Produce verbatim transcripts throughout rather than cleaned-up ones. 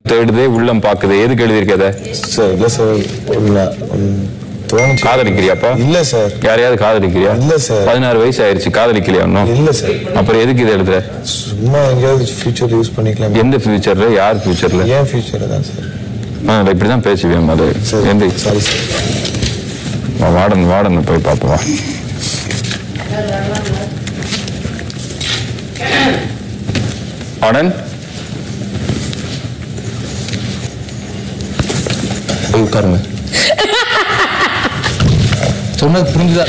தேடுதே உள்ளம் பாக்குது எதுக்கு எழுதியிருக்கத சார் இல்ல சார் இல்ல தோணுச்சு காதலிக்கிறியாப்பா இல்ல சார் யாரையாவது காதலிக்கிறியா இல்ல சார் பதினாறு வயசு ஆயிருச்சு காதலிக்கலையா இன்னும் இல்ல சார் அப்புறம் எதுக்கு இது எழுதுற சும்மா எங்கேயாவது ஃபியூச்சர் யூஸ் பண்ணிக்கலாம் எந்த ஃபியூச்சர்ல யார் ஃபியூச்சர்ல ஏன் ஃபியூச்சர் தான் சார் ஆ இப்படிதான் பேசுவேன் அது எந்த சாரி சார் வார்டன் வார்டன் போய் பார்ப்போம் வார்டன் உட்காருங்க சொன்னது புரிஞ்சுதா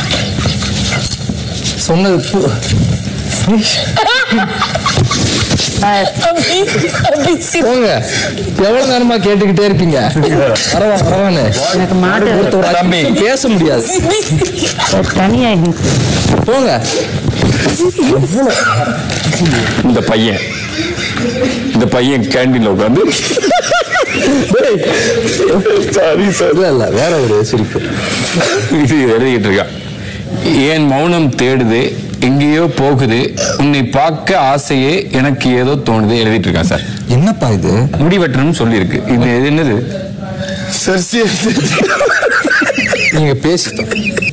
சொன்னது போங்க எவ்வளவு நேரமா கேட்டுக்கிட்டே இருப்பீங்க பரவா பரவான்னு எனக்கு மாட்டு தம்பி பேச முடியாது தனியா போங்க இந்த பையன் இந்த பையன் கேண்டீன்ல உட்காந்து சாரி சார் இல்ல வேற ஒரு சிரிப்பு இது எழுதிக்கிட்டு இருக்கான் ஏன் மௌனம் தேடுது எங்கேயோ போகுது உன்னை பார்க்க ஆசையே எனக்கு ஏதோ தோணுது எழுதிட்டு இருக்கான் சார் என்னப்பா இது முடிவெட்டணும்னு சொல்லி இருக்கு இது என்னது நீங்க பேசிட்டோம்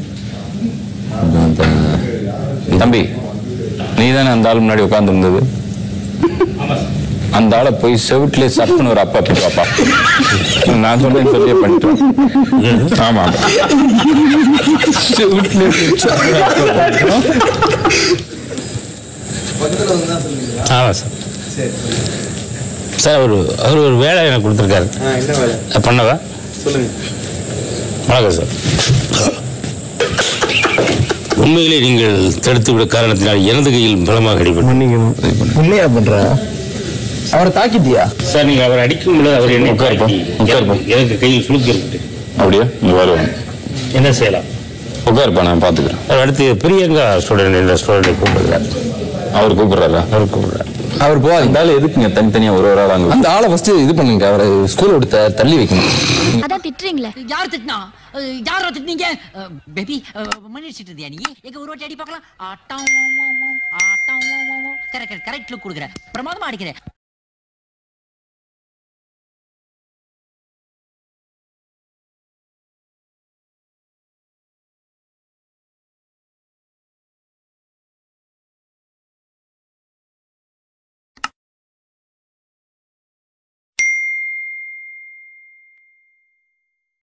தம்பி நீ தானே அந்த ஆள் முன்னாடி உட்கார்ந்து இருந்தது அந்த ஆளை போய் செவிட்ல சப்புன்னு ஒரு அப்பா போய் பாப்பா நான் சொன்னேன் சொல்லியே பண்ணிட்டேன் ஆமா ஆமா சார் சார் அவர் அவர் ஒரு வேலை எனக்கு கொடுத்துருக்காரு பண்ணவா சொல்லுங்க வணக்கம் சார் உண்மையிலே நீங்கள் தடுத்து விட காரணத்தினால் எனது கையில் பலமாக அடிபட்டு உண்மையா பண்ற அவரை தாக்கிட்டியா சார் நீங்க அவர் அடிக்கும் பொழுது அவர் என்ன உட்காருப்போம் உட்காருப்போம் எனக்கு கையில் சுழுக்கு இருக்கு அப்படியா நீ வருவாங்க என்ன செய்யலாம் உட்காருப்பா நான் பாத்துக்கிறேன் அவர் அடுத்து பிரியங்கா ஸ்டூடெண்ட் இந்த ஸ்டூடெண்டை கூப்பிடுறாரு அவர் கூப்பிடுறாரா அவர் கூப்பிடுறாரு அவர் போவாங்க அந்த ஆள் எதுக்குங்க தனித்தனியா ஒரு ஒரு ஆள் அங்க அந்த ஆளை ஃபர்ஸ்ட் இது பண்ணுங்க அவரை ஸ்கூல் விட்டு தள்ளி வைக்கணும் அதான் திட்டுறீங்களே யார் திட்டினா யாரோ திட்டினீங்க பேபி மன்னிச்சிட்டு இருந்தியா நீ எங்க ஒரு வாட்டி அடி பார்க்கலாம் ஆட்டம் ஆட்டம் கரெக்ட் கரெக்ட் லுக் கொடுக்குற பிரமாதமா அடிக்கிறேன்